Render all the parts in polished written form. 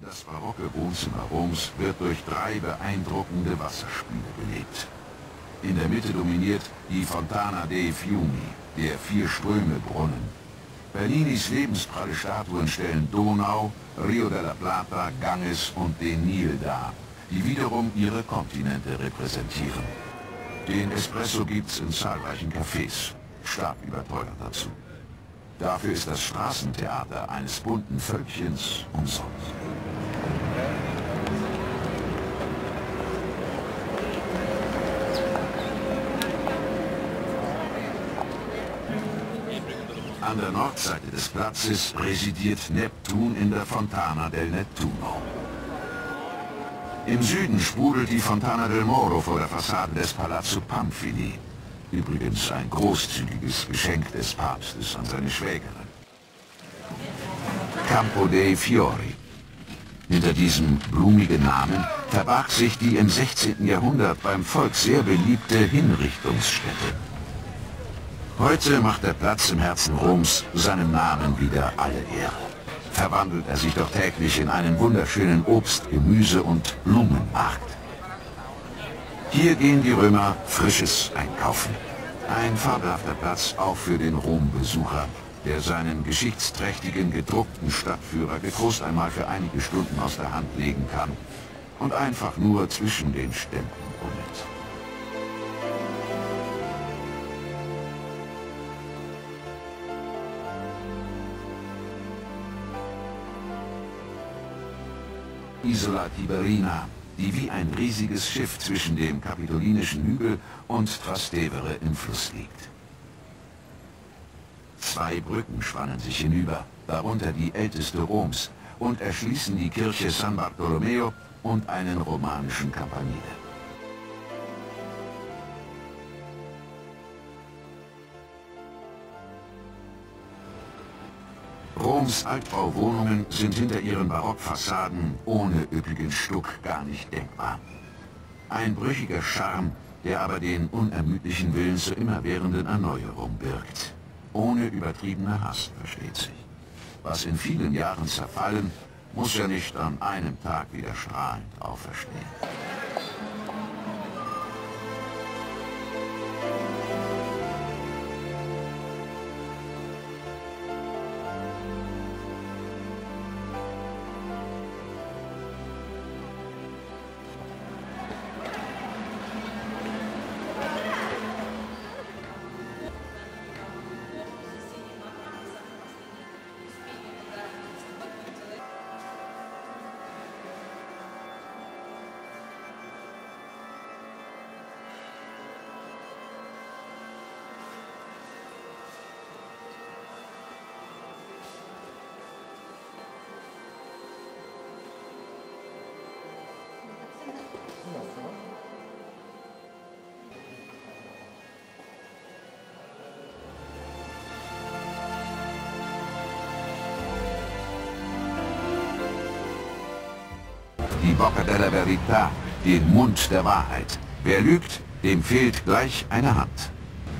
Das barocke Wohnzimmer Roms wird durch 3 beeindruckende Wasserspüle belebt. In der Mitte dominiert die Fontana dei Fiumi, der 4-Ströme-Brunnen. Bellinis lebenspralle Statuen stellen Donau, Rio della Plata, Ganges und den Nil dar, die wiederum ihre Kontinente repräsentieren. Den Espresso gibt's in zahlreichen Cafés, stark überteuert dazu. Dafür ist das Straßentheater eines bunten Völkchens umsonst. An der Nordseite des Platzes residiert Neptun in der Fontana del Nettuno. Im Süden sprudelt die Fontana del Moro vor der Fassade des Palazzo Pamphili. Übrigens ein großzügiges Geschenk des Papstes an seine Schwägerin. Campo dei Fiori. Hinter diesem blumigen Namen verbarg sich die im 16. Jahrhundert beim Volk sehr beliebte Hinrichtungsstätte. Heute macht der Platz im Herzen Roms seinem Namen wieder alle Ehre. Verwandelt er sich doch täglich in einen wunderschönen Obst-, Gemüse- und Blumenmarkt. Hier gehen die Römer Frisches einkaufen. Ein fabelhafter Platz auch für den Rom-Besucher, der seinen geschichtsträchtigen gedruckten Stadtführer getrost einmal für einige Stunden aus der Hand legen kann und einfach nur zwischen den Ständen bummelt. Isola Tiberina, die wie ein riesiges Schiff zwischen dem Kapitolinischen Hügel und Trastevere im Fluss liegt. 2 Brücken spannen sich hinüber, darunter die älteste Roms, und erschließen die Kirche San Bartolomeo und einen romanischen Campanile. Roms Altbauwohnungen sind hinter ihren Barockfassaden ohne üppigen Stuck gar nicht denkbar. Ein brüchiger Charme, der aber den unermüdlichen Willen zur immerwährenden Erneuerung birgt. Ohne übertriebene Hast, versteht sich. Was in vielen Jahren zerfallen, muss ja nicht an einem Tag wieder strahlend auferstehen. Die Bocca della Verità, den Mund der Wahrheit. Wer lügt, dem fehlt gleich eine Hand.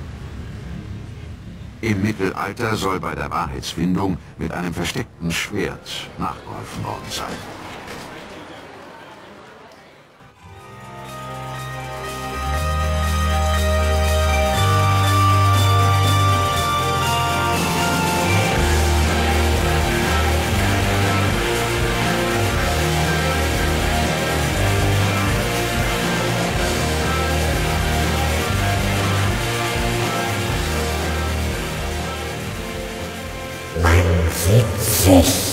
Im Mittelalter soll bei der Wahrheitsfindung mit einem versteckten Schwert nachgeholfen worden sein. Man sieht sich.